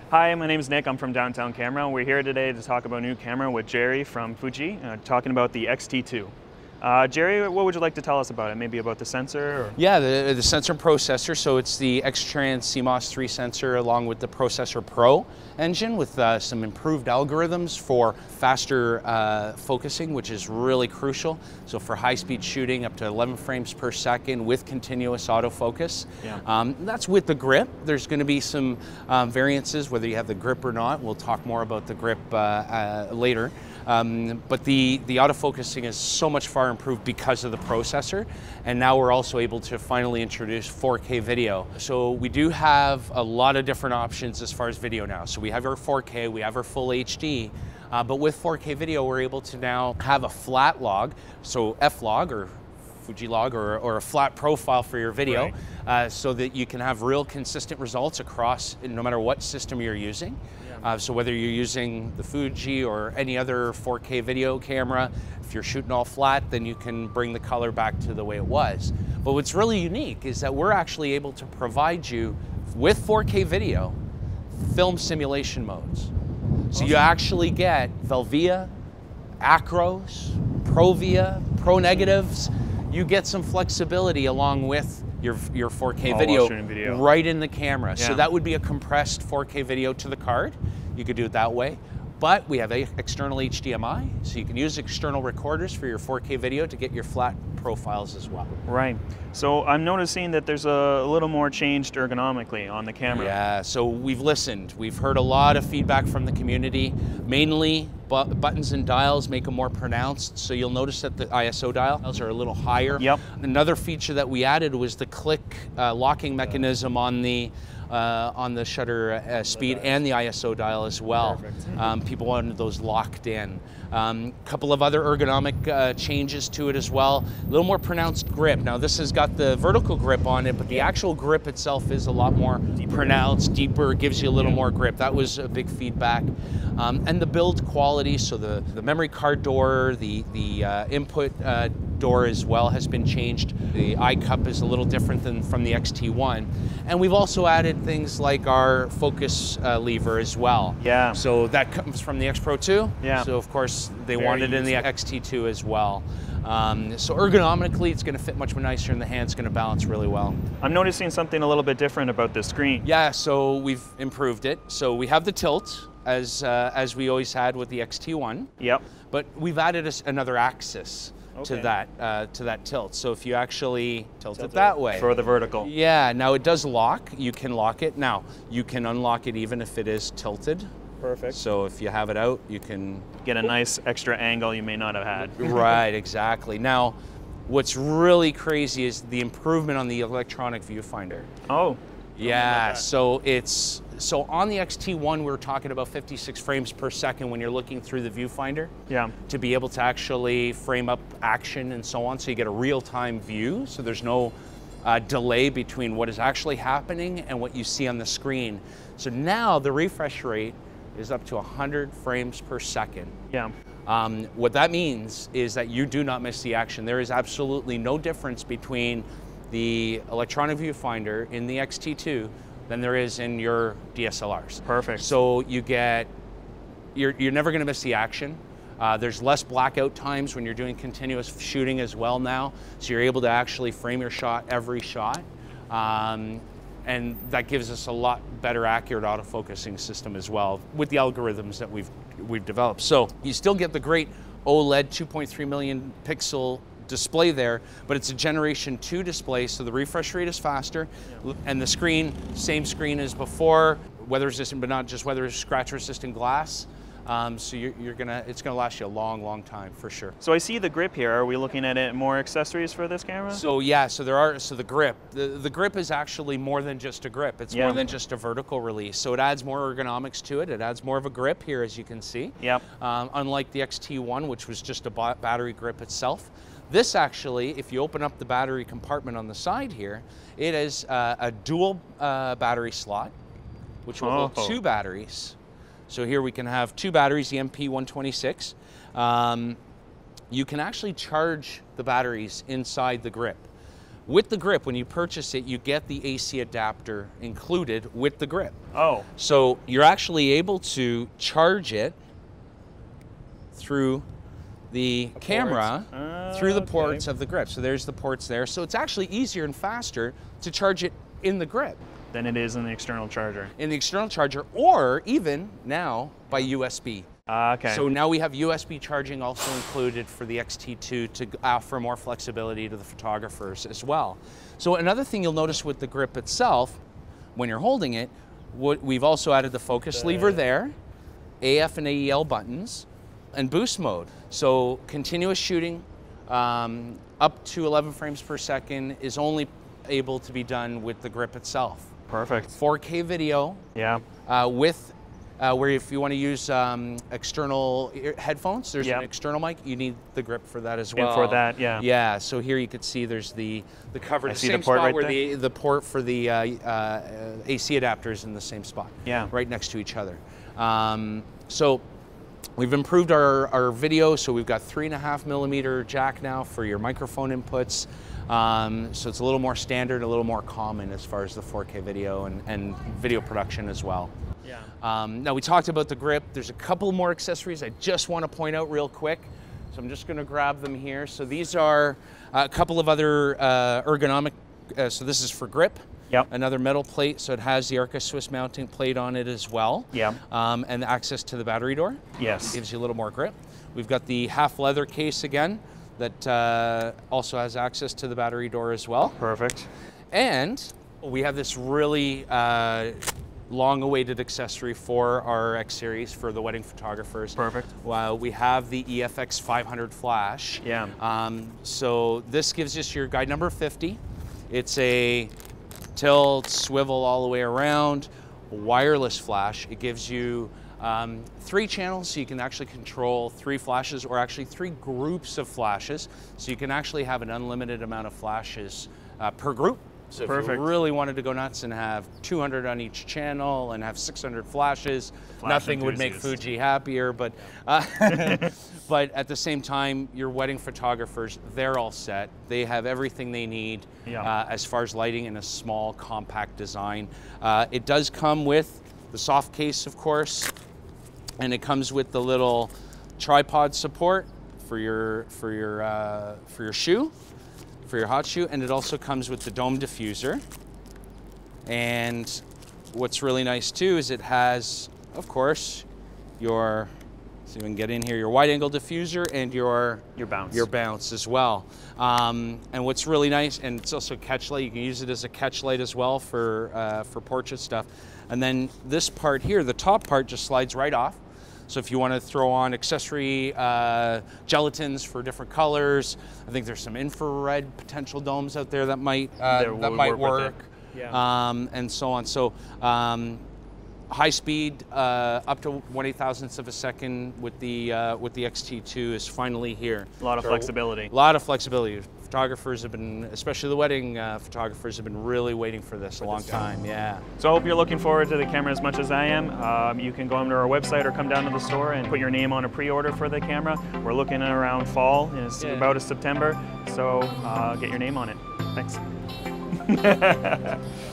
Hi, my name is Nick. I'm from Downtown Camera. We're here today to talk about a new camera with Jerry from Fuji, talking about the X-T2. Jerry, what would you like to tell us about it? Maybe about the sensor? Or? Yeah, the sensor and processor. So it's the X-Trans CMOS III sensor along with the Processor Pro engine with some improved algorithms for faster focusing, which is really crucial. So for high-speed shooting up to 11 frames per second with continuous autofocus. Yeah. That's with the grip. There's going to be some variances whether you have the grip or not. We'll talk more about the grip later. But the autofocusing is so much far improved because of the processor, and now we're also able to finally introduce 4K video. So we do have a lot of different options as far as video now. So we have our 4K, we have our full HD, but with 4K video we're able to now have a flat log, so F-log or Fuji log or a flat profile for your video, right. So that you can have real consistent results across no matter what system you're using. So whether you're using the Fuji or any other 4K video camera, if you're shooting all flat, then you can bring the color back to the way it was. But what's really unique is that we're actually able to provide you with 4K video film simulation modes. So you actually get Velvia, Acros, Provia, Pro Negatives. You get some flexibility along with your 4K video right in the camera. Yeah. So that would be a compressed 4K video to the card. You could do it that way. But we have external HDMI, so you can use external recorders for your 4K video to get your flat profiles as well. Right. So I'm noticing that there's a little more changed ergonomically on the camera. Yeah, so we've listened. We've heard a lot of feedback from the community, mainly buttons and dials make them more pronounced. So you'll notice that the ISO dials are a little higher. Yep. Another feature that we added was the click locking mechanism on the shutter speed and the ISO dial as well. People wanted those locked in. A couple of other ergonomic changes to it as well. A little more pronounced grip. Now this has got the vertical grip on it, but the actual grip itself is a lot more pronounced, deeper, gives you a little more grip. That was a big feedback. And the build quality, so the memory card door, the input door as well has been changed. The eye cup is a little different than from the X-T1. And we've also added things like our focus lever as well. Yeah. So that comes from the X Pro 2. Yeah. So of course they wanted it in the X-T2 as well. So ergonomically it's going to fit much more nicer in the hand. It's going to balance really well. I'm noticing something a little bit different about this screen. Yeah, so we've improved it. So we have the tilt as we always had with the X-T1. Yep. But we've added another axis. Okay. To that tilt. So if you actually tilt it that way. For the vertical. Yeah, now it does lock. You can lock it. Now, you can unlock it even if it is tilted. Perfect. So if you have it out, you can get a nice extra angle you may not have had. Right, exactly. Now, what's really crazy is the improvement on the electronic viewfinder. Oh. Yeah, so on the X-T1 we're talking about 56 frames per second when you're looking through the viewfinder. Yeah. To be able to actually frame up action and so on, so you get a real-time view, so there's no delay between what is actually happening and what you see on the screen. So now the refresh rate is up to 100 frames per second. Yeah. What that means is that you do not miss the action. There is absolutely no difference between the electronic viewfinder in the X-T2 than there is in your DSLRs. Perfect. So you're never going to miss the action. There's less blackout times when you're doing continuous shooting as well now, so you're able to actually frame your shot every shot, and that gives us a lot better accurate autofocusing system as well with the algorithms that we've developed. So you still get the great OLED 2.3 million pixel display there, but it's a Generation 2 display, so the refresh rate is faster, and the screen, same screen as before, weather resistant, but not just weather, scratch resistant glass. So it's gonna last you a long, long time for sure. So I see the grip here. Are we looking at more accessories for this camera? So yeah, so the grip. The grip is actually more than just a grip. It's more than just a vertical release. So it adds more ergonomics to it. It adds more of a grip here, as you can see. Yep. Unlike the X-T1, which was just a battery grip itself. This actually, if you open up the battery compartment on the side here, it is a dual battery slot, which will hold 2 batteries. So here we can have 2 batteries, the MP 126. You can actually charge the batteries inside the grip. With the grip, when you purchase it, you get the AC adapter included with the grip. Oh. So you're actually able to charge it through the camera, through the ports of the grip. So there's the ports there. So it's actually easier and faster to charge it in the grip than it is in the external charger. In the external charger, or even now by USB. Okay. So now we have USB charging also included for the X-T2 to offer more flexibility to the photographers as well. So another thing you'll notice with the grip itself, when you're holding it, we've also added the focus lever there, AF and AEL buttons, and boost mode. So continuous shooting up to 11 frames per second is only able to be done with the grip itself. Perfect. 4K video. Yeah. With where if you want to use external headphones, there's an external mic. You need the grip for that as well. And for that, yeah. Yeah. So here you can see there's the cover. I The see same the port spot right where there. the port for the AC adapter is in the same spot. Yeah. Right next to each other. So we've improved our video. So we've got 3.5mm jack now for your microphone inputs. So it's a little more standard, a little more common as far as the 4K video and video production as well. Yeah. Now we talked about the grip. There's a couple more accessories I just want to point out real quick. So I'm just going to grab them here. So these are a couple of other ergonomic, so this is for grip. Yep. Another metal plate, so it has the Arca Swiss mounting plate on it as well. Yeah. And access to the battery door. Yes. Gives you a little more grip. We've got the half leather case again that also has access to the battery door as well. Perfect. And we have this really long-awaited accessory for our X series for the wedding photographers. Perfect. We have the EF-X500 flash. Yeah. So this gives us your guide number 50. It's a tilt, swivel all the way around, wireless flash. It gives you 3 channels, so you can actually control 3 flashes, or actually 3 groups of flashes. So you can actually have an unlimited amount of flashes per group. So if you really wanted to go nuts and have 200 on each channel and have 600 flashes, nothing would make Fuji happier. But but at the same time, your wedding photographers, they're all set. They have everything they need as far as lighting in a small, compact design. It does come with the soft case, of course, and it comes with the little tripod support for your shoe. For your hot shoe, and it also comes with the dome diffuser. And what's really nice too is it has, of course, your, so you can get in here, your wide angle diffuser and your bounce as well. And what's really nice, and it's also a catch light, you can use it as a catch light as well for portrait stuff. And then this part here, the top part just slides right off. So if you want to throw on accessory gelatins for different colors, I think there's some infrared potential domes out there that might work. Yeah. And so on. So high speed up to 1/8,000th of a second with the X-T2 is finally here. A lot of flexibility. A lot of flexibility. Photographers have been, especially the wedding photographers, have been really waiting for this a long time. Yeah. So I hope you're looking forward to the camera as much as I am. You can go onto our website or come down to the store and put your name on a pre-order for the camera. We're looking at around fall, and it's about a September. So get your name on it. Thanks.